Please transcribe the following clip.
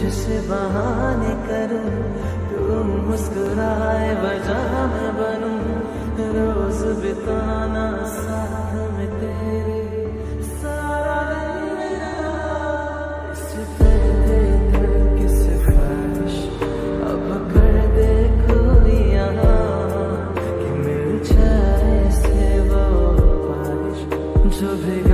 से बहाने करूं, तू मुस्कुराए वजह मैं बनूं, रोज बिताना साथ में तेरे, सारा दिन मेरा इस दर्द तड़के से ख्वाहिश, अब कर दे कोई यहाँ कि मिल जाए से वो बारिश जो भी